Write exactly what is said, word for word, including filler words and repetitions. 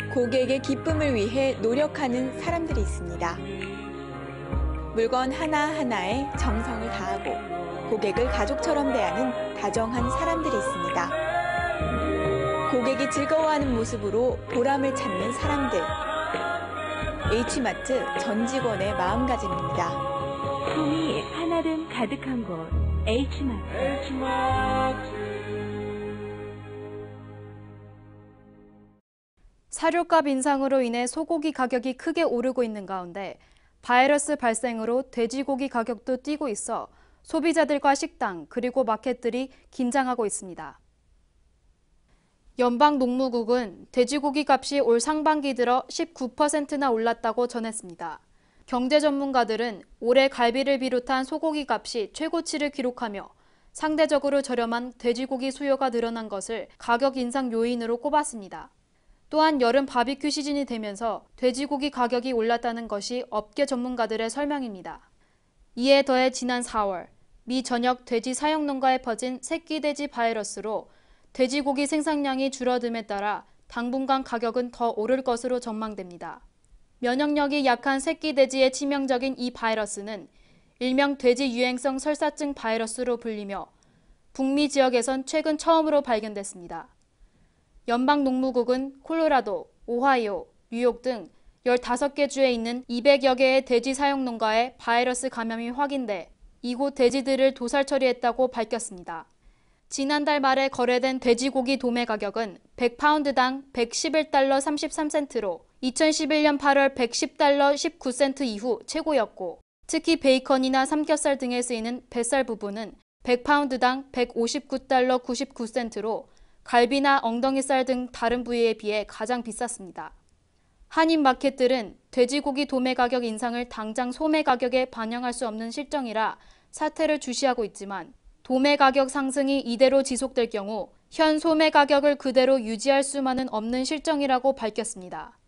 고객의 기쁨을 위해 노력하는 사람들이 있습니다. 물건 하나하나에 정성을 다하고 고객을 가족처럼 대하는 다정한 사람들이 있습니다. 고객이 즐거워하는 모습으로 보람을 찾는 사람들. H마트 전 직원의 마음가짐입니다. 꿈이 하나름 가득한 곳, H마트. 사료값 인상으로 인해 소고기 가격이 크게 오르고 있는 가운데 바이러스 발생으로 돼지고기 가격도 뛰고 있어 소비자들과 식당 그리고 마켓들이 긴장하고 있습니다. 연방농무국은 돼지고기 값이 올 상반기 들어 십구 퍼센트나 올랐다고 전했습니다. 경제 전문가들은 올해 갈비를 비롯한 소고기 값이 최고치를 기록하며 상대적으로 저렴한 돼지고기 수요가 늘어난 것을 가격 인상 요인으로 꼽았습니다. 또한 여름 바비큐 시즌이 되면서 돼지고기 가격이 올랐다는 것이 업계 전문가들의 설명입니다. 이에 더해 지난 사월 미 전역 돼지 사육농가에 퍼진 새끼돼지 바이러스로 돼지고기 생산량이 줄어듦에 따라 당분간 가격은 더 오를 것으로 전망됩니다. 면역력이 약한 새끼돼지에 치명적인 이 바이러스는 일명 돼지 유행성 설사증 바이러스로 불리며 북미 지역에선 최근 처음으로 발견됐습니다. 연방농무국은 콜로라도, 오하이오, 뉴욕 등 열다섯 개 주에 있는 이백여 개의 돼지 사육농가에 바이러스 감염이 확인돼 이곳 돼지들을 도살 처리했다고 밝혔습니다. 지난달 말에 거래된 돼지고기 도매 가격은 백 파운드당 백십일 달러 삼십삼 센트로 이천십일 년 팔월 백십 달러 십구 센트 이후 최고였고 특히 베이컨이나 삼겹살 등에 쓰이는 뱃살 부분은 백 파운드당 백오십구 달러 구십구 센트로 갈비나 엉덩이살 등 다른 부위에 비해 가장 비쌌습니다. 한인 마켓들은 돼지고기 도매 가격 인상을 당장 소매 가격에 반영할 수 없는 실정이라 사태를 주시하고 있지만 도매 가격 상승이 이대로 지속될 경우 현 소매 가격을 그대로 유지할 수만은 없는 실정이라고 밝혔습니다.